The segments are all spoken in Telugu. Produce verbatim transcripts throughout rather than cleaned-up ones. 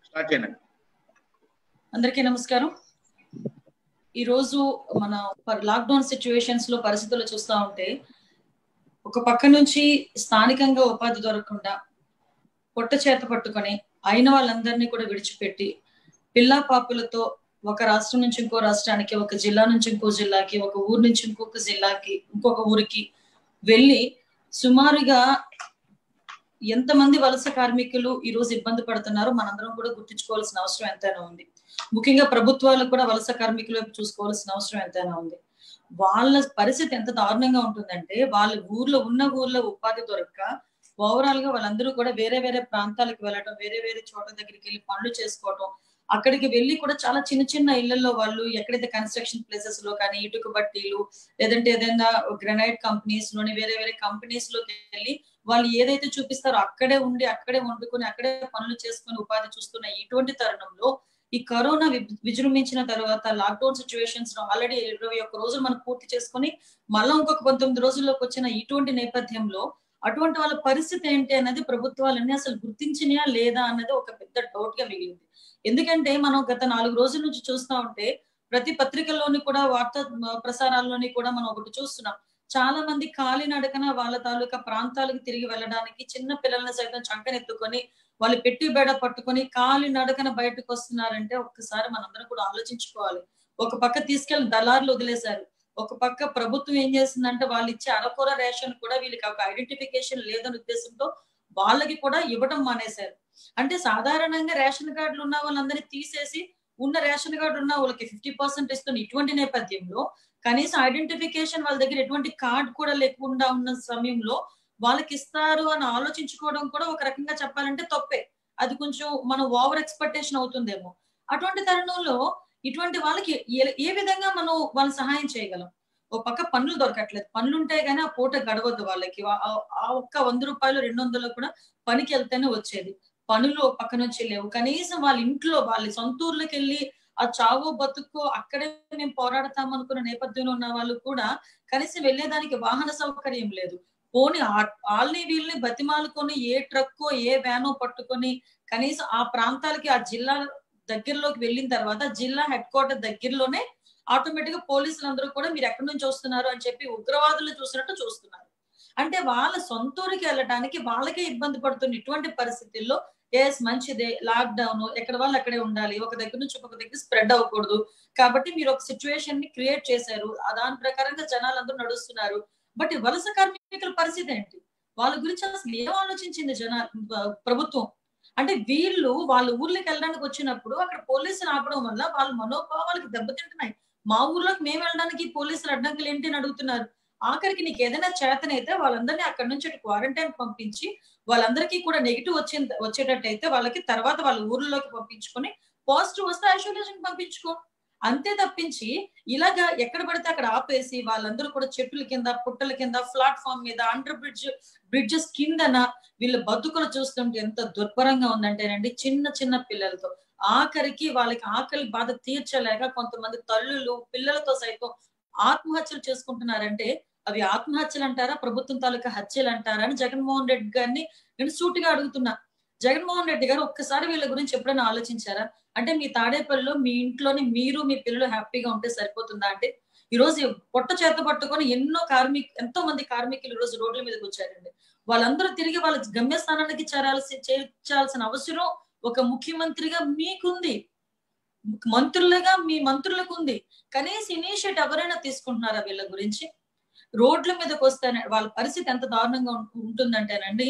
స్టార్ట్ చేయండి. అందరికీ నమస్కారం. ఈ రోజు మన లాక్డౌన్ సిచ్యువేషన్స్ లో పరిస్థితులు చూస్తా ఉంటే ఒక పక్క నుంచి స్థానికంగా ఉపాధి దొరకకుండా పొట్ట చేత పట్టుకొని అయిన వాళ్ళందరినీ కూడా విడిచిపెట్టి పిల్లా పాపులతో ఒక రాష్ట్రం నుంచి ఇంకో రాష్ట్రానికి, ఒక జిల్లా నుంచి ఇంకో జిల్లాకి, ఒక ఊరు నుంచి ఇంకొక జిల్లాకి, ఇంకొక ఊరికి వెళ్ళి సుమారుగా ఎంతమంది వలస కార్మికులు ఈ రోజు ఇబ్బంది పడుతున్నారో మనందరం కూడా గుర్తించుకోవాల్సిన అవసరం ఎంతైనా ఉంది. ముఖ్యంగా ప్రభుత్వాలు కూడా వలస కార్మికుల వైపు చూసుకోవాల్సిన అవసరం ఎంతైనా ఉంది. వాళ్ళ పరిస్థితి ఎంత దారుణంగా ఉంటుందంటే, వాళ్ళ ఊర్లో ఉన్న ఊర్లో ఉపాధి దొరక్క ఓవరాల్ గా వాళ్ళందరూ కూడా వేరే వేరే ప్రాంతాలకు వెళ్ళడం, వేరే వేరే చోట దగ్గరికి వెళ్ళి పనులు చేసుకోవటం, అక్కడికి వెళ్ళి కూడా చాలా చిన్న చిన్న ఇళ్లలో వాళ్ళు ఎక్కడైతే కన్స్ట్రక్షన్ ప్లేసెస్ లో కానీ ఇటుక బట్టీలు లేదంటే ఏదైనా గ్రనైట్ కంపెనీస్ లోని వేరే వేరే కంపెనీస్ లోకి వెళ్ళి వాళ్ళు ఏదైతే చూపిస్తారో అక్కడే ఉండి అక్కడే వండుకొని అక్కడే పనులు చేసుకొని ఉపాధి చూస్తున్న ఇటువంటి తరుణంలో ఈ కరోనా విజృంభించిన తర్వాత లాక్డౌన్ సిచ్యువేషన్స్ ఆల్రెడీ ఇరవై ఒక్క రోజులు మనం పూర్తి చేసుకొని మళ్ళీ ఇంకొక పంతొమ్మిది రోజుల్లోకి వచ్చిన ఇటువంటి నేపథ్యంలో అటువంటి వాళ్ళ పరిస్థితి ఏంటి అన్నది ప్రభుత్వాలన్నీ అసలు గుర్తించినయా లేదా అన్నది ఒక పెద్ద డౌట్ గా మిగిలింది. ఎందుకంటే మనం గత నాలుగు రోజుల నుంచి చూస్తా ఉంటే ప్రతి పత్రికల్లోని కూడా వార్తా ప్రసారాల్లోని కూడా మనం ఒకటి చూస్తున్నాం. చాలా మంది కాలినడకన వాళ్ళ తాలూకా ప్రాంతాలకు తిరిగి వెళ్ళడానికి చిన్న పిల్లల్ని సైతం చంకనెత్తుకొని వాళ్ళు పెట్టి బేడ పట్టుకొని కాలి నడకన బయటకు వస్తున్నారంటే ఒక్కసారి మనందరం కూడా ఆలోచించుకోవాలి. ఒక పక్క తీసుకెళ్లి దళారులు వదిలేశారు, ఒక పక్క ప్రభుత్వం ఏం చేసిందంటే వాళ్ళు ఇచ్చే అరకొర రేషన్ కూడా వీళ్ళకి ఒక ఐడెంటిఫికేషన్ లేదనే ఉద్దేశంతో వాళ్ళకి కూడా ఇవ్వడం మానేశారు. అంటే సాధారణంగా రేషన్ కార్డులు ఉన్న వాళ్ళందరినీ తీసేసి ఉన్న రేషన్ కార్డు ఉన్న వాళ్ళకి ఫిఫ్టీ పర్సెంట్ ఇస్తున్న ఇటువంటి నేపథ్యంలో కనీసం ఐడెంటిఫికేషన్ వాళ్ళ దగ్గర ఎటువంటి కార్డు కూడా లేకుండా ఉన్న సమయంలో వాళ్ళకి ఇస్తారు అని ఆలోచించుకోవడం కూడా ఒక రకంగా చెప్పాలంటే తప్పే. అది కొంచెం మనం ఓవర్ ఎక్స్పెక్టేషన్ అవుతుందేమో. అటువంటి తరుణంలో ఇటువంటి వాళ్ళకి ఏ విధంగా మనం వాళ్ళ సహాయం చేయగలం? ఒక పక్క పనులు దొరకట్లేదు, పనులు ఉంటే గానీ ఆ పూట గడవద్దు వాళ్ళకి. ఆ ఒక్క వంద రూపాయలు రెండు వందలు కూడా పనికి వెళ్తేనే వచ్చేది. పనులు పక్క నుంచి లేవు. కనీసం వాళ్ళ ఇంట్లో వాళ్ళ సొంత ఊర్లోకి వెళ్ళి ఆ చావో బతుకో అక్కడే మేము పోరాడతాం అనుకున్న నేపథ్యంలో ఉన్న వాళ్ళు కూడా కనీసం వెళ్ళేదానికి వాహన సౌకర్యం లేదు. పోనీ వాళ్ళని వీళ్ళని బతిమాలుకొని ఏ ట్రక్కో ఏ వ్యానో పట్టుకొని కనీసం ఆ ప్రాంతాలకి ఆ జిల్లా దగ్గరలోకి వెళ్ళిన తర్వాత జిల్లా హెడ్ క్వార్టర్ దగ్గరలోనే ఆటోమేటిక్ గా పోలీసులు అందరూ కూడా మీరు ఎక్కడి నుంచి వస్తున్నారు అని చెప్పి ఉగ్రవాదులు చూసినట్టు చూస్తున్నారు. అంటే వాళ్ళ సొంత ఊరికి వెళ్ళడానికి వాళ్ళకే ఇబ్బంది పడుతున్న ఇటువంటి పరిస్థితుల్లో ఎస్ మంచిదే, లాక్ డౌన్ ఎక్కడ వాళ్ళు అక్కడే ఉండాలి, ఒక దగ్గర నుంచి ఒక దగ్గర స్ప్రెడ్ అవ్వకూడదు కాబట్టి మీరు ఒక సిచ్యువేషన్ ని క్రియేట్ చేశారు, దాని ప్రకారంగా జనాలు అందరూ నడుస్తున్నారు. బట్ వలస కార్మికుల పరిస్థితి ఏంటి? వాళ్ళ గురించి అసలు ఏం ఆలోచించింది జనా ప్రభుత్వం? అంటే వీళ్ళు వాళ్ళ ఊర్లోకి వెళ్ళడానికి వచ్చినప్పుడు అక్కడ పోలీసులు ఆపడం వల్ల వాళ్ళ మనోభావాలకు దెబ్బతింటున్నాయి. మా ఊర్లోకి మేము వెళ్ళడానికి పోలీసులు అడ్డంకులు ఏంటి అని అడుగుతున్నారు. ఆఖరికి నీకు ఏదైనా చేతనైతే వాళ్ళందరినీ అక్కడి నుంచి క్వారంటైన్ పంపించి వాళ్ళందరికీ కూడా నెగిటివ్ వచ్చే వచ్చేటట్టయితే వాళ్ళకి తర్వాత వాళ్ళ ఊర్లోకి పంపించుకొని పాజిటివ్ వస్తే ఐసోలేషన్ పంపించుకో. అంతే తప్పించి ఇలాగా ఎక్కడ పడితే అక్కడ ఆపేసి వాళ్ళందరూ కూడా చెట్టుల కింద పుట్టల కింద ప్లాట్ఫామ్ మీద అండర్ బ్రిడ్జ్ బ్రిడ్జెస్ కిందన వీళ్ళ బతుకులు చూస్తుంటే ఎంత దుర్భరంగా ఉందంటేనండి. చిన్న చిన్న పిల్లలతో ఆఖరికి వాళ్ళకి ఆకలి బాధ తీర్చలేక కొంతమంది తల్లులు పిల్లలతో సైతం ఆత్మహత్యలు చేసుకుంటున్నారంటే అవి ఆత్మహత్యలు అంటారా, ప్రభుత్వం తాలూకా హత్యలు అంటారా అని జగన్మోహన్ రెడ్డి గారిని నేను సూటిగా అడుగుతున్నా. జగన్మోహన్ రెడ్డి గారు ఒక్కసారి వీళ్ళ గురించి ఎప్పుడైనా ఆలోచించారా? అంటే మీ తాడేపల్లిలో మీ ఇంట్లోని మీరు మీ పిల్లలు హ్యాపీగా ఉంటే సరిపోతుందా? అంటే ఈ రోజు పొట్ట చేత పట్టుకొని ఎన్నో కార్మిక ఎంతో మంది కార్మికులు ఈ రోజు రోడ్ల మీదకి వచ్చారండి. వాళ్ళందరూ తిరిగి వాళ్ళ గమ్యస్థానానికి చేరాల్సి చేర్చాల్సిన అవసరం ఒక ముఖ్యమంత్రిగా మీకుంది, మంత్రులుగా మీ మంత్రులకు ఉంది. కనీసం ఇనిషియేటివ్ ఎవరైనా తీసుకుంటున్నారా వీళ్ళ గురించి? రోడ్ల మీదకి వస్తేనే వాళ్ళ పరిస్థితి ఎంత దారుణంగా ఉంటుందంటేనండి,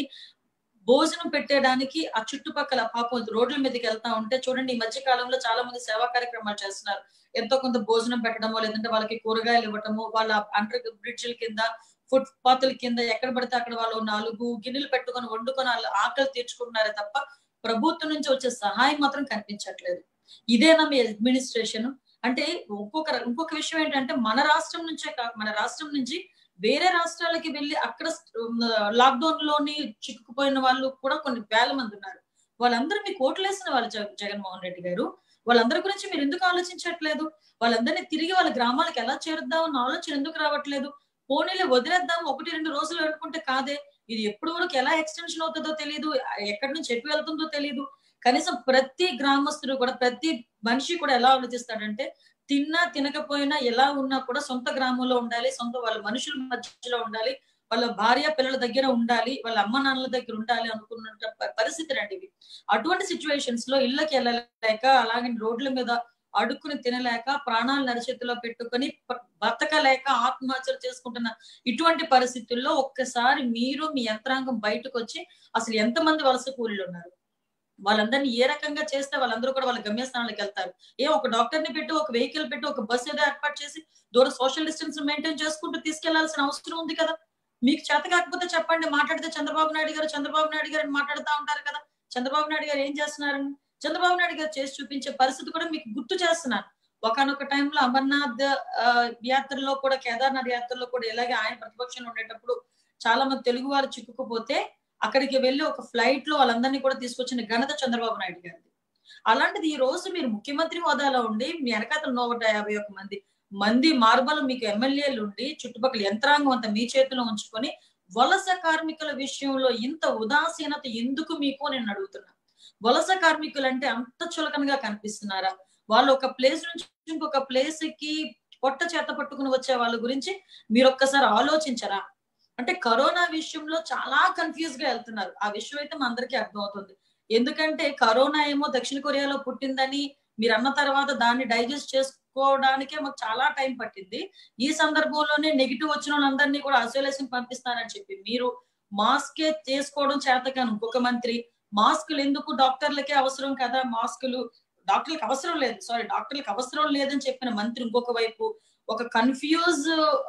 భోజనం పెట్టడానికి ఆ చుట్టుపక్కల పాపం రోడ్ల మీదకి వెళ్తా ఉంటే చూడండి, ఈ మధ్య కాలంలో చాలా మంది సేవా కార్యక్రమాలు చేస్తున్నారు. ఎంతో కొంత భోజనం పెట్టడమో లేదంటే వాళ్ళకి కూరగాయలు ఇవ్వటము, వాళ్ళ అండర్ బ్రిడ్జిల కింద ఫుట్ పాత్ల కింద ఎక్కడ పడితే అక్కడ వాళ్ళు నాలుగు గిన్నెలు పెట్టుకొని వండుకొని వాళ్ళు ఆకలి తీర్చుకుంటున్నారే తప్ప ప్రభుత్వం నుంచి వచ్చే సహాయం మాత్రం కనిపించట్లేదు. ఇదేనా మీ అడ్మినిస్ట్రేషన్? అంటే ఇంకొక ఇంకొక విషయం ఏంటంటే మన రాష్ట్రం నుంచే కాక మన రాష్ట్రం నుంచి వేరే రాష్ట్రాలకి వెళ్ళి అక్కడ లాక్డౌన్ లోని చిక్కుకుపోయిన వాళ్ళు కూడా కొన్ని వేల మంది ఉన్నారు. వాళ్ళందరూ మీకు ఓట్లేసిన వాళ్ళు జగన్మోహన్ రెడ్డి గారు. వాళ్ళందరి గురించి మీరు ఎందుకు ఆలోచించట్లేదు? వాళ్ళందరినీ తిరిగి వాళ్ళ గ్రామాలకు ఎలా చేరుద్దాం అన్న ఆలోచన ఎందుకు రావట్లేదు? పోనీలే వదిలేద్దాం ఒకటి రెండు రోజులు అనుకుంటే కాదే, ఇది ఎప్పుడు వరకు ఎలా ఎక్స్టెన్షన్ అవుతుందో తెలియదు, ఎక్కడి నుంచి ఎటు వెళ్తుందో తెలియదు. కనీసం ప్రతి గ్రామస్తుడు కూడా ప్రతి మనిషి కూడా ఎలా ఆలోచిస్తాడంటే తిన్నా తినకపోయినా ఎలా ఉన్నా కూడా సొంత గ్రామంలో ఉండాలి, సొంత వాళ్ళ మనుషుల మధ్యలో ఉండాలి, వాళ్ళ భార్య పిల్లల దగ్గర ఉండాలి, వాళ్ళ అమ్మ నాన్నల దగ్గర ఉండాలి అనుకున్న పరిస్థితులు అండి ఇవి. అటువంటి సిచ్యువేషన్స్ లో ఇళ్ళకి వెళ్ళలేక అలాగే రోడ్ల మీద అడుక్కుని తినలేక ప్రాణాలు నరచేతిలో పెట్టుకొని బతకలేక ఆత్మహత్యలు చేసుకుంటున్న ఇటువంటి పరిస్థితుల్లో ఒక్కసారి మీరు మీ యంత్రాంగం బయటకు వచ్చి అసలు ఎంతమంది వలస కూలీలు ఉన్నారు, వాళ్ళందరినీ ఏ రకంగా చేస్తే వాళ్ళందరూ కూడా వాళ్ళ గమ్యస్థానాలకు వెళ్తారు. ఏ ఒక డాక్టర్ ని పెట్టి ఒక వెహికల్ పెట్టి ఒక బస్ ఏదో ఏర్పాటు చేసి దూరం సోషల్ డిస్టెన్స్ మెయింటైన్ చేసుకుంటూ తీసుకెళ్లాల్సిన అవసరం ఉంది కదా. మీకు చేత కాకపోతే చెప్పండి, మాట్లాడితే చంద్రబాబు నాయుడు గారు చంద్రబాబు నాయుడు గారు అని మాట్లాడుతూ ఉంటారు కదా. చంద్రబాబు నాయుడు గారు ఏం చేస్తున్నారని చంద్రబాబు నాయుడు గారు చేసి చూపించే పరిస్థితి కూడా మీకు గుర్తు చేస్తున్నాను. ఒకనొక టైంలో అమర్నాథ్ యాత్రలో కూడా కేదార్నాథ్ యాత్రలో కూడా ఇలాగే ఆయన ప్రతిపక్షంలో ఉండేటప్పుడు చాలా మంది తెలుగు వారు చిక్కుకుపోతే అక్కడికి వెళ్ళి ఒక ఫ్లైట్ లో వాళ్ళందరినీ కూడా తీసుకొచ్చిన ఘనత చంద్రబాబు నాయుడు గారిది. అలాంటిది ఈ రోజు మీరు ముఖ్యమంత్రి హోదాలో ఉండి మీ వెనకాతల నూట యాభై ఒక్క మంది మంది మార్బలు మీకు ఎమ్మెల్యేలు ఉండి చుట్టుపక్కల యంత్రాంగం అంతా మీ చేతిలో ఉంచుకొని వలస కార్మికుల విషయంలో ఇంత ఉదాసీనత ఎందుకు మీకు నేను అడుగుతున్నా. వలస కార్మికులు అంటే అంత చులకనగా కనిపిస్తున్నారా? వాళ్ళు ఒక ప్లేస్ నుంచి ఇంకొక ప్లేస్ కి పొట్ట చేత పట్టుకుని వచ్చే వాళ్ళ గురించి మీరు ఒక్కసారి ఆలోచించరా? అంటే కరోనా విషయంలో చాలా కన్ఫ్యూజ్ గా వెళ్తున్నారు. ఆ విషయం అయితే మా అందరికీ అర్థమవుతుంది. ఎందుకంటే కరోనా ఏమో దక్షిణ కొరియాలో పుట్టిందని మీరు అన్న తర్వాత దాన్ని డైజెస్ట్ చేసుకోవడానికే మాకు చాలా టైం పట్టింది. ఈ సందర్భంలోనే నెగిటివ్ వచ్చిన వాళ్ళందరినీ కూడా ఐసోలేషన్ పంపిస్తానని చెప్పి మీరు మాస్కే చేసుకోవడం చేతకాను ఇంకొక మంత్రి, మాస్కులు ఎందుకు డాక్టర్లకే అవసరం కదా, మాస్కులు డాక్టర్లకు అవసరం లేదు సారీ డాక్టర్లకు అవసరం లేదని చెప్పిన మంత్రి ఇంకొక వైపు, ఒక కన్ఫ్యూజ్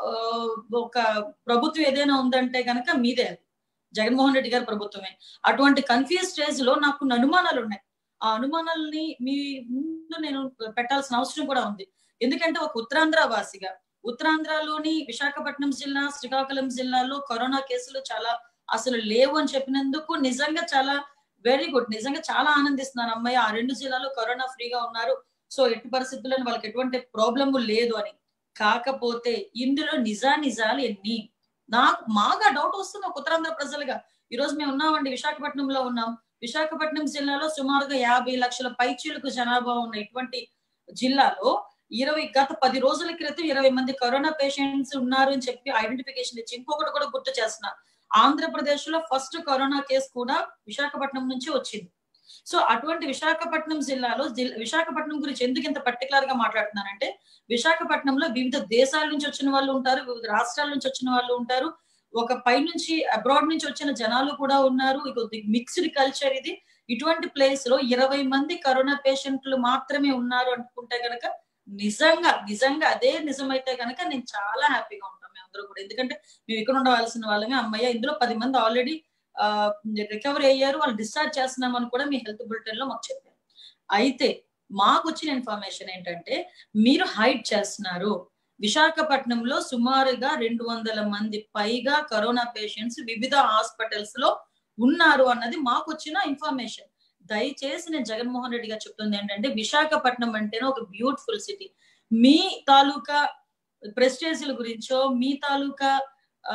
ఒక ప్రభుత్వం ఏదైనా ఉందంటే కనుక మీదే, జగన్మోహన్ రెడ్డి గారి ప్రభుత్వమే. అటువంటి కన్ఫ్యూజ్ స్టేజ్ లో నాకు కొన్ని అనుమానాలు ఉన్నాయి. ఆ అనుమానాలని మీ ముందు నేను పెట్టాల్సిన అవసరం కూడా ఉంది. ఎందుకంటే ఒక ఉత్తరాంధ్ర వాసిగా ఉత్తరాంధ్రలోని విశాఖపట్నం జిల్లా, శ్రీకాకుళం జిల్లాలో కరోనా కేసులు చాలా అసలు లేవు అని చెప్పినందుకు నిజంగా చాలా వెరీ గుడ్, నిజంగా చాలా ఆనందిస్తున్నాను. అమ్మాయి ఆ రెండు జిల్లాలో కరోనా ఫ్రీగా ఉన్నారు, సో ఎట్టి పరిస్థితుల్లో వాళ్ళకి ఎటువంటి ప్రాబ్లమ్ లేదు అని. కాకపోతే ఇందులో నిజా నిజాలు ఎన్ని నాకు మాగా డౌట్ వస్తుంది ఒక ఉత్తరాంధ్ర ప్రజలుగా. ఈ రోజు మేము ఉన్నామండి, విశాఖపట్నంలో ఉన్నాం. విశాఖపట్నం జిల్లాలో సుమారుగా యాభై లక్షల పైచీలకు జనాభా ఉన్న ఇటువంటి జిల్లాలో ఇరవై గత పది రోజుల క్రితం ఇరవై మంది కరోనా పేషెంట్స్ ఉన్నారు అని చెప్పి ఐడెంటిఫికేషన్ ఇచ్చి ఇంకొకటి కూడా గుర్తు చేస్తున్నా, ఆంధ్రప్రదేశ్ లో ఫస్ట్ కరోనా కేసు కూడా విశాఖపట్నం నుంచి వచ్చింది. సో అటువంటి విశాఖపట్నం జిల్లాలో విశాఖపట్నం గురించి ఎందుకు ఇంత పర్టికులర్ గా మాట్లాడుతున్నానంటే విశాఖపట్నంలో వివిధ దేశాల నుంచి వచ్చిన వాళ్ళు ఉంటారు, వివిధ రాష్ట్రాల నుంచి వచ్చిన వాళ్ళు ఉంటారు, ఒక పై నుంచి అబ్రాడ్ నుంచి వచ్చిన జనాలు కూడా ఉన్నారు. మిక్స్డ్ కల్చర్ ఇది. ఇటువంటి ప్లేస్ లో ఇరవై మంది కరోనా పేషెంట్లు మాత్రమే ఉన్నారు అనుకుంటే గనక నిజంగా నిజంగా అదే నిజమైతే గనక నేను చాలా హ్యాపీగా ఉంటాం మేము అందరూ కూడా. ఎందుకంటే మేము ఇక్కడ ఉండవలసిన వాళ్ళమే. అమ్మయ్య ఇందులో పది మంది ఆల్రెడీ ఆ రికవరీ అయ్యారు, వాళ్ళు డిశ్చార్జ్ చేస్తున్నామని కూడా మీ హెల్త్ బులెటిన్ లో మాకు చెప్పారు. అయితే మాకు వచ్చిన ఇన్ఫర్మేషన్ ఏంటంటే మీరు హైడ్ చేస్తున్నారు. విశాఖపట్నంలో సుమారుగా రెండు వందల మంది పైగా కరోనా పేషెంట్స్ వివిధ హాస్పిటల్స్ లో ఉన్నారు అన్నది మాకు వచ్చిన ఇన్ఫర్మేషన్. దయచేసి నేను జగన్మోహన్ రెడ్డి గారు చెప్తుంది ఏంటంటే విశాఖపట్నం అంటేనే ఒక బ్యూటిఫుల్ సిటీ. మీ తాలూకా ప్రెస్టేజ్ల గురించో మీ తాలూకా ఆ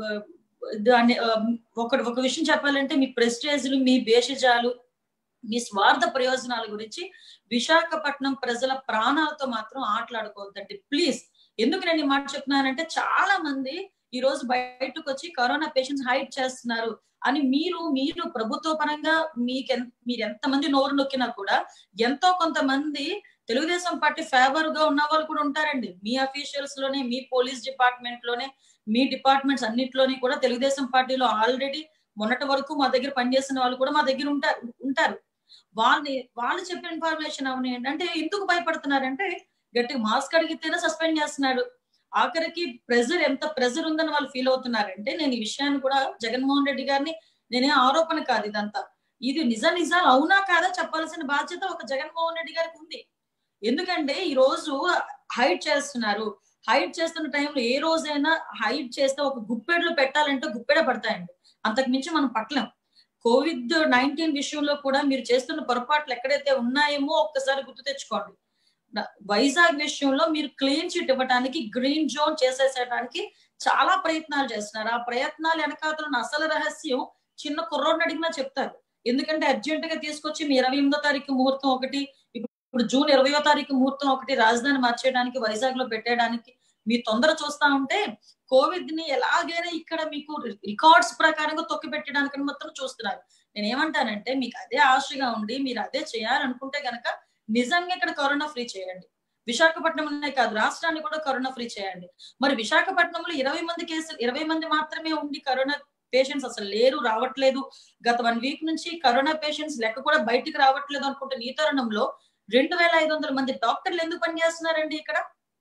దాన్ని ఒక ఒక విషయం చెప్పాలంటే మీ ప్రెస్టేజ్లు, మీ భేషజాలు, మీ స్వార్థ ప్రయోజనాల గురించి విశాఖపట్నం ప్రజల ప్రాణాలతో మాత్రం ఆటలాడుకోవద్దండి ప్లీజ్. ఎందుకు నేను ఈ మాట చెప్తున్నానంటే చాలా మంది ఈ రోజు బయటకు వచ్చి కరోనా పేషెంట్స్ హైడ్ చేస్తున్నారు అని మీరు మీరు ప్రభుత్వ పరంగా మీకు మీరు ఎంతమంది నోరు నొక్కినా కూడా ఎంతో కొంతమంది తెలుగుదేశం పార్టీ ఫేవర్ గా ఉన్న వాళ్ళు కూడా ఉంటారండి. మీ అఫీషియల్స్ లోనే, మీ పోలీస్ డిపార్ట్మెంట్ లోనే, మీ డిపార్ట్మెంట్స్ అన్నిట్లోని కూడా తెలుగుదేశం పార్టీలో ఆల్రెడీ మొన్నటి వరకు మా దగ్గర పనిచేసిన వాళ్ళు కూడా మా దగ్గర ఉంటారు ఉంటారు వాళ్ళని వాళ్ళు చెప్పిన ఇన్ఫర్మేషన్ అవును ఏంటంటే ఎందుకు భయపడుతున్నారంటే గట్టిగా మాస్క్ అడిగితేనే సస్పెండ్ చేస్తున్నాడు. ఆఖరికి ప్రెజర్ ఎంత ప్రెజర్ ఉందని వాళ్ళు ఫీల్ అవుతున్నారంటే నేను ఈ విషయాన్ని కూడా జగన్మోహన్ రెడ్డి గారిని నేనే ఆరోపణ కాదు ఇదంతా, ఇది నిజ నిజాలు అవునా కాదా చెప్పాల్సిన బాధ్యత ఒక జగన్మోహన్ రెడ్డి గారికి ఉంది. ఎందుకంటే ఈ రోజు హైడ్ చేస్తున్నారు. హైడ్ చేస్తున్న టైంలో ఏ రోజైనా హైడ్ చేస్తే ఒక గుప్పెడ్లు పెట్టాలంటే గుప్పెడ పడతాయండి, అంతకు మించి మనం పట్టలేం. కోవిడ్ నైన్టీన్ విషయంలో కూడా మీరు చేస్తున్న పొరపాట్లు ఎక్కడైతే ఉన్నాయేమో ఒక్కసారి గుర్తు తెచ్చుకోండి. వైజాగ్ విషయంలో మీరు క్లీన్ చిట్ ఇవ్వడానికి, గ్రీన్ జోన్ చేసేసడానికి చాలా ప్రయత్నాలు చేస్తున్నారు. ఆ ప్రయత్నాలు వెనకాతల అసలు రహస్యం చిన్న కుర్రోడిని అడిగినా చెప్తారు. ఎందుకంటే అర్జెంట్ గా తీసుకొచ్చి మీ ఇరవై ఎనిమిదో తారీఖు ముహూర్తం ఒకటి, ఇప్పుడు జూన్ ఇరవయో తారీఖు ముహూర్తం ఒకటి రాజధాని మార్చేయడానికి వైజాగ్ లో పెట్టేయడానికి మీ తొందర చూస్తా ఉంటే కోవిడ్ ని ఎలాగైనా ఇక్కడ మీకు రికార్డ్స్ ప్రకారంగా తొక్కి పెట్టడానికి మాత్రం చూస్తున్నారు. నేను ఏమంటానంటే మీకు అదే ఆశగా ఉండి మీరు అదే చేయాలనుకుంటే గనక నిజంగా ఇక్కడ కరోనా ఫ్రీ చేయండి. విశాఖపట్నం అనే కాదు రాష్ట్రాన్ని కూడా కరోనా ఫ్రీ చేయండి. మరి విశాఖపట్నంలో ఇరవై మంది కేసులు ఇరవై మంది మాత్రమే ఉండి కరోనా పేషెంట్స్ అసలు లేరు, రావట్లేదు, గత వన్ వీక్ నుంచి కరోనా పేషెంట్స్ లెక్క కూడా బయటికి రావట్లేదు అనుకుంటే ఈ తరుణంలో రెండు వేల ఐదు వందల మంది డాక్టర్లు ఎందుకు పనిచేస్తున్నారండి ఇక్కడ?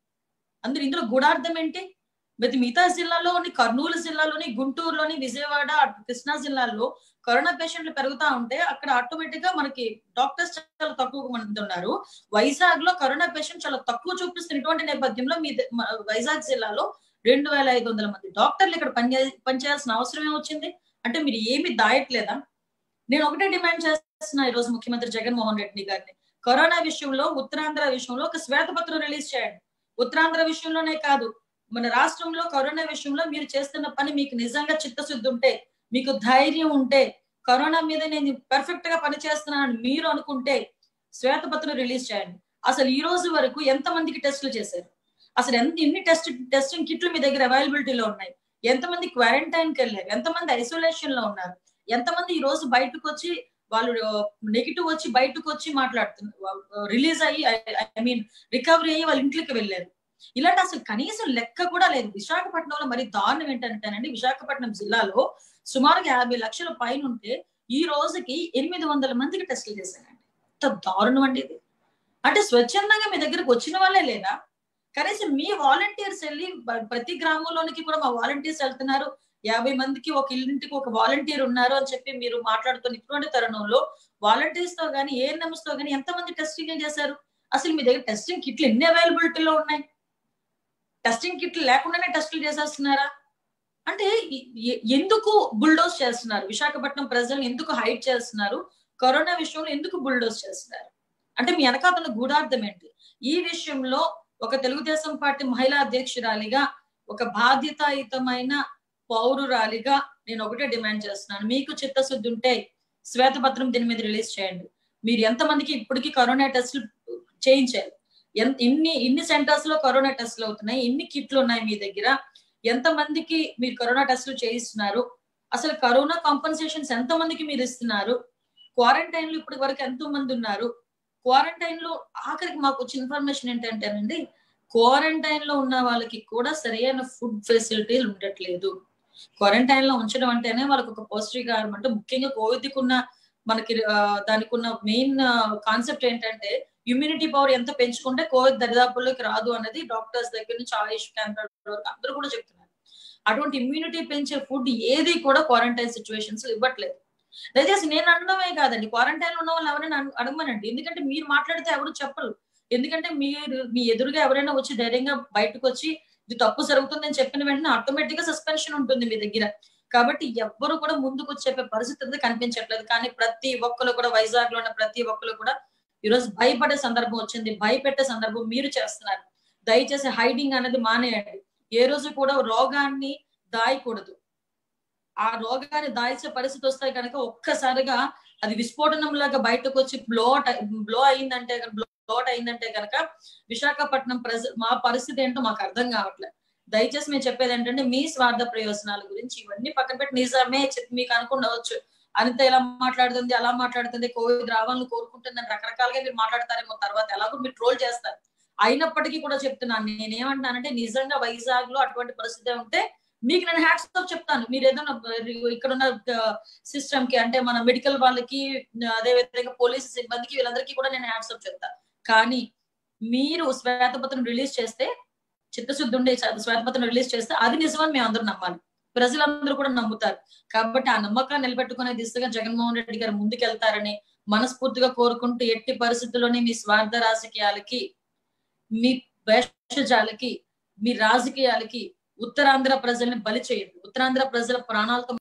అందరు ఇందులో గూఢార్థం ఏంటి? ప్రతి మిగతా జిల్లాలోని కర్నూలు జిల్లాలోని గుంటూరులోని విజయవాడ కృష్ణా జిల్లాల్లో కరోనా పేషెంట్లు పెరుగుతా ఉంటే అక్కడ ఆటోమేటిక్ గా మనకి డాక్టర్స్ చాలా తక్కువ మంది ఉన్నారు. వైజాగ్ లో కరోనా పేషెంట్ చాలా తక్కువ చూపిస్తున్నటువంటి నేపథ్యంలో మీ వైజాగ్ జిల్లాలో రెండు వేల ఐదు వందల మంది డాక్టర్లు ఇక్కడ పని పనిచేయాల్సిన అవసరం ఏమొచ్చింది? అంటే మీరు ఏమి దాయట్లేదా? నేను ఒకటే డిమాండ్ చేస్తున్నా ఈ రోజు ముఖ్యమంత్రి జగన్మోహన్ రెడ్డి గారిని, కరోనా విషయంలో ఉత్తరాంధ్ర విషయంలో ఒక శ్వేతపత్రం రిలీజ్ చేయండి. ఉత్తరాంధ్ర విషయంలోనే కాదు, మన రాష్ట్రంలో కరోనా విషయంలో మీరు చేస్తున్న పని మీకు నిజంగా చిత్తశుద్ధి ఉంటే, మీకు ధైర్యం ఉంటే, కరోనా మీద నేను పర్ఫెక్ట్ గా పని చేస్తున్నానని మీరు అనుకుంటే శ్వేతపత్రం రిలీజ్ చేయండి. అసలు ఈ రోజు వరకు ఎంత మందికి టెస్టులు చేశారు? అసలు ఎంత ఎన్ని టెస్ట్ టెస్టింగ్ కిట్లు మీ దగ్గర అవైలబిలిటీలో ఉన్నాయి? ఎంతమంది క్వారంటైన్ కి వెళ్ళారు? ఎంతమంది ఐసోలేషన్ లో ఉన్నారు? ఎంతమంది ఈ రోజు బయటకు వచ్చి వాళ్ళు నెగిటివ్ వచ్చి బయటకు వచ్చి మాట్లాడుతున్నారు, రిలీజ్ అయ్యి ఐ మీన్ రికవరీ అయ్యి వాళ్ళ ఇంట్లోకి వెళ్ళారు? ఇలాంటి అసలు కనీసం లెక్క కూడా లేదు. విశాఖపట్నంలో మరి దారుణం ఏంటంటేనండి, విశాఖపట్నం జిల్లాలో సుమారుగా యాభై లక్షల పైన ఉంటే ఈ రోజుకి ఎనిమిది వందల మందికి టెస్టులు చేశారండి. ఎంత దారుణం అండి ఇది! అంటే స్వచ్ఛందంగా మీ దగ్గరకు వచ్చిన వాళ్ళే లేదా? కనీసం మీ వాలంటీర్స్ వెళ్ళి ప్రతి గ్రామంలోనికి కూడా మా వాలంటీర్స్ వెళ్తున్నారు, యాభై మందికి ఒక ఇంటికి ఒక వాలంటీర్ ఉన్నారు అని చెప్పి మీరు మాట్లాడుతున్న ఇటువంటి తరుణంలో వాలంటీర్స్ తో గానీ ఏఎన్ఎంస్ తో గానీ ఎంతమంది టెస్టింగ్ చేశారు? అసలు మీ దగ్గర టెస్టింగ్ కిట్లు ఎన్ని అవైలబిలిటీలో ఉన్నాయి? టెస్టింగ్ కిట్లు లేకుండానే టెస్టులు చేసేస్తున్నారా? అంటే ఎందుకు బుల్డోస్ చేస్తున్నారు? విశాఖపట్నం ప్రజలను ఎందుకు హైడ్ చేస్తున్నారు? కరోనా విషయంలో ఎందుకు బుల్డోస్ చేస్తున్నారు? అంటే మీ వెనకాతల గూఢార్థం ఏంటి? ఈ విషయంలో ఒక తెలుగుదేశం పార్టీ మహిళా అధ్యక్షురాలిగా, ఒక బాధ్యతాయుతమైన పౌరురాలిగా నేను ఒకటే డిమాండ్ చేస్తున్నాను, మీకు చిత్తశుద్ధి ఉంటే శ్వేతపత్రం దీని మీద రిలీజ్ చేయండి. మీరు ఎంతమందికి ఇప్పటికీ కరోనా టెస్టులు చేయించారు? ఎన్ని ఇన్ని సెంటర్స్ లో కరోనా టెస్టులు అవుతున్నాయి? ఎన్ని కిట్లు ఉన్నాయి మీ దగ్గర? ఎంతమందికి మీరు కరోనా టెస్టులు చేయిస్తున్నారు? అసలు కరోనా కాంపన్సేషన్స్ ఎంతమందికి మీరు ఇస్తున్నారు? క్వారంటైన్ లో ఇప్పటి వరకు ఎంతో మంది ఉన్నారు? క్వారంటైన్ లో ఆఖరికి మాకు వచ్చిన ఇన్ఫర్మేషన్ ఏంటంటేనండి, క్వారంటైన్ లో ఉన్న వాళ్ళకి కూడా సరైన ఫుడ్ ఫెసిలిటీలు ఉండట్లేదు. క్వారంటైన్ లో ఉంచడం అంటేనే వాళ్ళకి ఒక పౌష్టికాహారం, అంటే ముఖ్యంగా కోవిడ్ కున్న మనకి దానికి ఉన్న మెయిన్ కాన్సెప్ట్ ఏంటంటే ఇమ్యూనిటీ పవర్ ఎంత పెంచుకుంటే కోవిడ్ దరిదాపుల్లోకి రాదు అనేది డాక్టర్స్ దగ్గర నుంచి ఆయుష్ కేంద్రాల వరకు అందరూ కూడా చెప్తున్నారు. అటువంటి ఇమ్యూనిటీ పెంచే ఫుడ్ ఏది కూడా క్వారంటైన్ సిచ్యువేషన్స్ ఇవ్వట్లేదు. దయచేసి నేను అనడమే కాదండి, క్వారంటైన్ లో ఉన్న వాళ్ళు ఎవరైనా అడగమనండి. ఎందుకంటే మీరు మాట్లాడితే ఎవరు చెప్పరు. ఎందుకంటే మీరు మీ ఎదురుగా ఎవరైనా వచ్చి ధైర్యంగా బయటకు వచ్చి ఇది తప్పు జరుగుతుందని చెప్పిన వెంటనే ఆటోమేటిక్ గా సస్పెన్షన్ ఉంటుంది మీ దగ్గర. కాబట్టి ఎవ్వరు కూడా ముందుకు చెప్పే పరిస్థితి అయితే కనిపించట్లేదు. కానీ ప్రతి ఒక్కరు కూడా వైజాగ్ లో ఉన్న ప్రతి ఒక్కరు కూడా ఈరోజు భయపడే సందర్భం వచ్చింది, భయపెట్టే సందర్భం మీరు చేస్తున్నారు. దయచేసి హైడింగ్ అనేది మానేయండి. ఏ రోజు కూడా రోగాన్ని దాయకూడదు. ఆ రోగాన్ని దాల్చే పరిస్థితి వస్తాయి కనుక ఒక్కసారిగా అది విస్ఫోటనం లాగా బయటకు వచ్చి బ్లోట్ బ్లో అయిందంటే బ్లోట్ అయిందంటే కనుక విశాఖపట్నం ప్రజ మా పరిస్థితి ఏంటో మాకు అర్థం కావట్లేదు. దయచేసి మేము చెప్పేది ఏంటంటే మీ స్వార్థ ప్రయోజనాల గురించి ఇవన్నీ పక్కన పెట్టి నిజమే మీకు అనుకుండవచ్చు, అనిత ఎలా మాట్లాడుతుంది అలా మాట్లాడుతుంది, కోవిడ్ రావాలని కోరుకుంటుందని రకరకాలుగా మీరు మాట్లాడతారేమో, తర్వాత ఎలాగో మీరు ట్రోల్ చేస్తారు. అయినప్పటికీ కూడా చెప్తున్నాను, నేనేమంటానంటే నిజంగా వైజాగ్ లో అటువంటి పరిస్థితి ఉంటే మీకు నేను హ్యాట్స్ ఆఫ్ చెప్తాను. మీరు ఏదైనా ఇక్కడ ఉన్న సిస్టమ్ కి, అంటే మన మెడికల్ వాళ్ళకి, అదే విధంగా పోలీసు సిబ్బందికి, వీళ్ళందరికీ కూడా నేను హ్యాట్స్ ఆఫ్ చెప్తాను. కానీ మీరు శ్వేతపత్రం రిలీజ్ చేస్తే, చిత్తశుద్ధి ఉండే శ్వేతపత్రం రిలీజ్ చేస్తే అది నిజమని మేము అందరూ నమ్మాలి, ప్రజలందరూ కూడా నమ్ముతారు. కాబట్టి ఆ నమ్మకాన్ని నిలబెట్టుకునే దిశగా జగన్మోహన్ రెడ్డి గారు ముందుకెళ్తారని మనస్ఫూర్తిగా కోరుకుంటూ, ఎట్టి పరిస్థితుల్లోనే మీ స్వార్థ రాజకీయాలకి, మీ భేషజాలకి, మీ రాజకీయాలకి ఉత్తరాంధ్ర ప్రజల్ని బలి చేయదు. ఉత్తరాంధ్ర ప్రజల ప్రాణాలతో